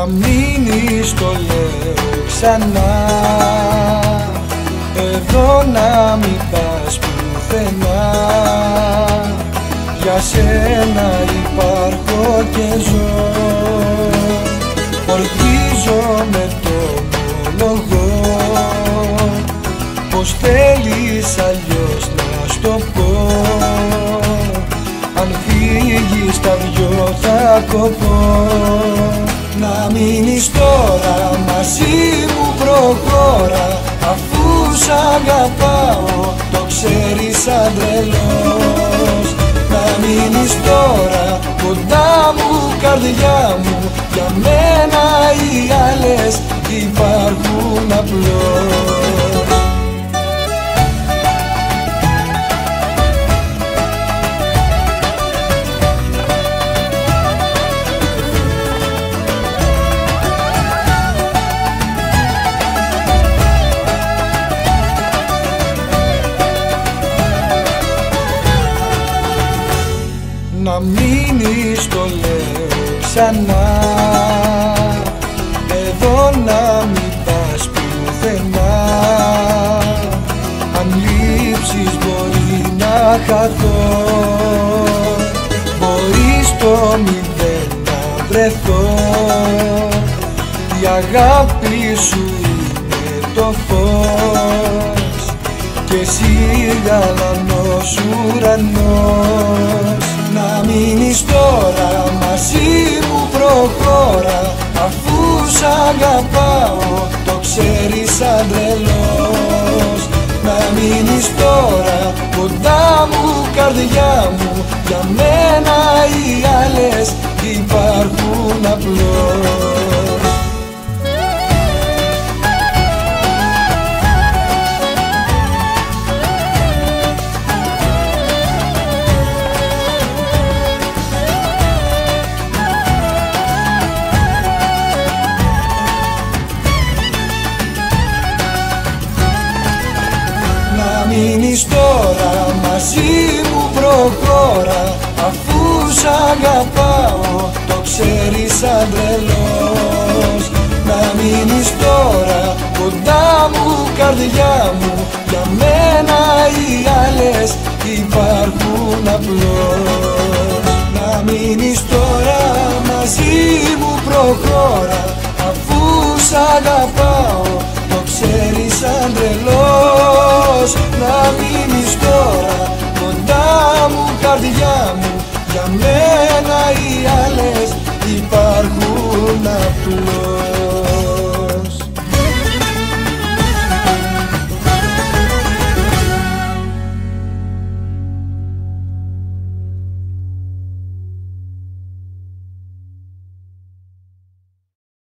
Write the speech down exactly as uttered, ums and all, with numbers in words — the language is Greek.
μείνεις, το λέω ξανά, εδώ να μην πας πουθενά. Για σένα υπάρχω και ζω, ορκίζω με το μονογό. Πως θέλεις αλλιώς να στο πω, αν φύγεις τα δυο θα κοπώ. Να μείνεις τώρα μαζί μου, προχώρα, αφού σ' αγαπάω, το ξέρεις σαν τρελός. Να μείνεις τώρα κοντά μου, καρδιά μου, για μένα οι άλλες υπάρχουν απλώς. Να μείνεις, το λέω ξανά, εδώ να μην πας πουθενά. Αν λείψεις μπορεί να χαθώ, μπορεί στο μηδέν να βρεθώ. Η αγάπη σου είναι το φως και εσύ γαλανός ουρανός. Να μείνεις τώρα μαζί μου, προχώρα, αφού σ' αγαπάω, το ξέρεις σαν τρελός. Να μείνεις τώρα κοντά μου, καρδιά μου, για μένα οι άλλες υπάρχουν απλώς. Να μείνεις τώρα μαζί μου, προχώρα, αφού σ' αγαπάω, το ξέρεις σαν τρελός. Να μείνεις τώρα κοντά μου, καρδιά μου, για μένα οι άλλες υπάρχουν απλώς. Να μείνεις τώρα μαζί μου, προχώρα, αφού σ' αγαπάω, το ξέρεις σαν τρελός. Να μείνεις τώρα κοντά μου, καρδιά μου, για μένα οι άλλες υπάρχουν απλώς.